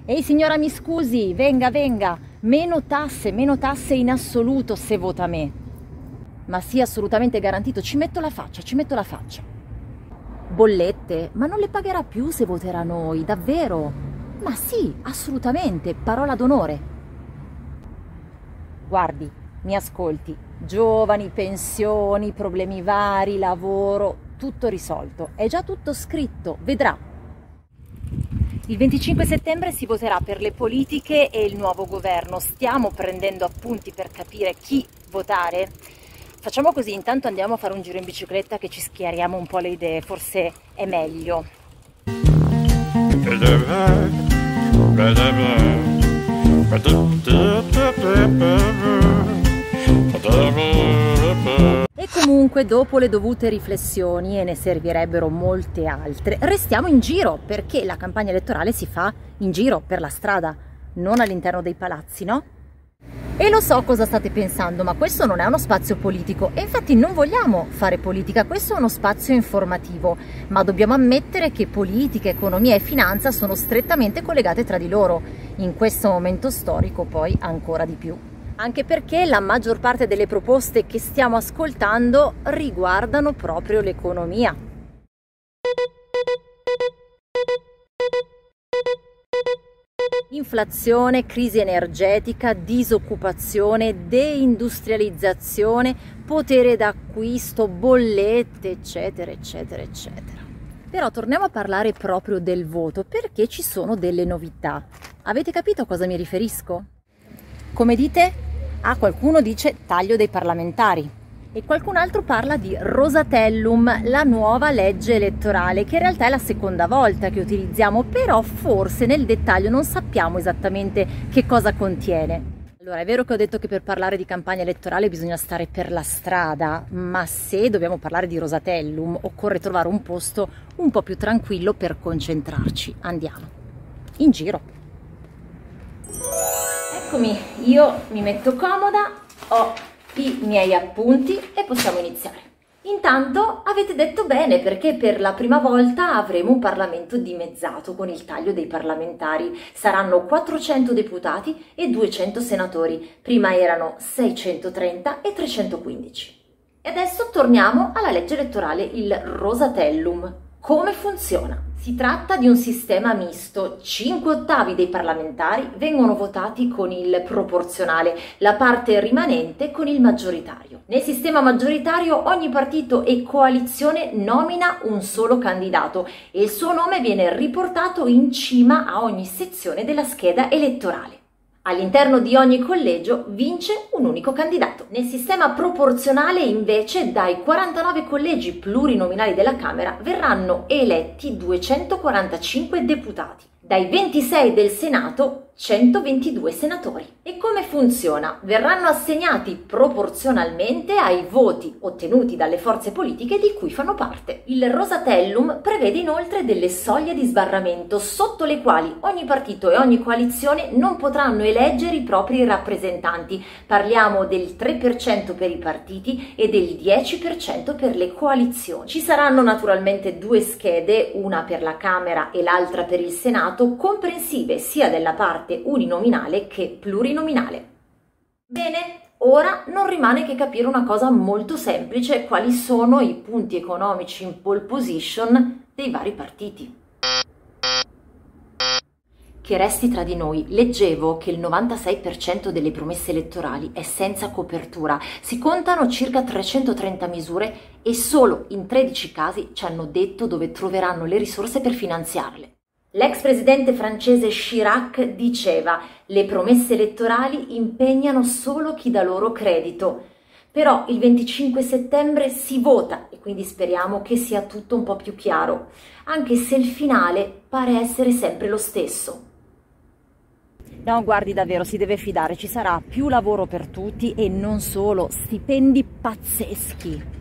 Ehi signora, mi scusi, venga, venga, meno tasse in assoluto se vota me. Ma sì, assolutamente garantito, ci metto la faccia, ci metto la faccia. Bollette? Ma non le pagherà più se voterà noi, davvero? Ma sì, assolutamente, parola d'onore. Guardi, mi ascolti, giovani, pensioni, problemi vari, lavoro, tutto risolto, è già tutto scritto, vedrà. Il 25 settembre si voterà per le politiche e il nuovo governo. Stiamo prendendo appunti per capire chi votare. Facciamo così, intanto andiamo a fare un giro in bicicletta che ci schiariamo un po' le idee, forse è meglio. E comunque, dopo le dovute riflessioni, e ne servirebbero molte altre, restiamo in giro, perché la campagna elettorale si fa in giro per la strada, non all'interno dei palazzi, no? E lo so cosa state pensando, ma questo non è uno spazio politico e infatti non vogliamo fare politica, questo è uno spazio informativo, ma dobbiamo ammettere che politica, economia e finanza sono strettamente collegate tra di loro, in questo momento storico poi ancora di più. Anche perché la maggior parte delle proposte che stiamo ascoltando riguardano proprio l'economia. Inflazione, crisi energetica, disoccupazione, deindustrializzazione, potere d'acquisto, bollette, eccetera, eccetera, eccetera. Però torniamo a parlare proprio del voto, perché ci sono delle novità. Avete capito a cosa mi riferisco? Come dite? Qualcuno dice taglio dei parlamentari e qualcun altro parla di Rosatellum, la nuova legge elettorale, che in realtà è la seconda volta che utilizziamo, però forse nel dettaglio non sappiamo esattamente che cosa contiene. Allora, è vero che ho detto che per parlare di campagna elettorale bisogna stare per la strada, ma se dobbiamo parlare di Rosatellum occorre trovare un posto un po' più tranquillo per concentrarci. Andiamo in giro. Eccomi, io mi metto comoda, ho i miei appunti e possiamo iniziare. Intanto avete detto bene, perché per la prima volta avremo un Parlamento dimezzato con il taglio dei parlamentari. Saranno 400 deputati e 200 senatori, prima erano 630 e 315. E adesso torniamo alla legge elettorale, il Rosatellum. Come funziona? Si tratta di un sistema misto, 5/8 dei parlamentari vengono votati con il proporzionale, la parte rimanente con il maggioritario. Nel sistema maggioritario ogni partito e coalizione nomina un solo candidato e il suo nome viene riportato in cima a ogni sezione della scheda elettorale. All'interno di ogni collegio vince un unico candidato. Nel sistema proporzionale, invece, dai 49 collegi plurinominali della Camera verranno eletti 245 deputati. Dai 26 del Senato, 122 senatori. E come funziona? Verranno assegnati proporzionalmente ai voti ottenuti dalle forze politiche di cui fanno parte. Il Rosatellum prevede inoltre delle soglie di sbarramento sotto le quali ogni partito e ogni coalizione non potranno eleggere i propri rappresentanti. Parliamo del 3% per i partiti e del 10% per le coalizioni. Ci saranno naturalmente due schede, una per la Camera e l'altra per il Senato, comprensive sia della parte uninominale che plurinominale. Bene, ora non rimane che capire una cosa molto semplice: quali sono i punti economici in pole position dei vari partiti. Che resti tra di noi, leggevo che il 96% delle promesse elettorali è senza copertura. Si contano circa 330 misure e solo in 13 casi ci hanno detto dove troveranno le risorse per finanziarle. L'ex presidente francese Chirac diceva: le promesse elettorali impegnano solo chi dà loro credito. Però il 25 settembre si vota e quindi speriamo che sia tutto un po' più chiaro, anche se il finale pare essere sempre lo stesso. No, guardi, davvero, si deve fidare, ci sarà più lavoro per tutti e non solo, stipendi pazzeschi.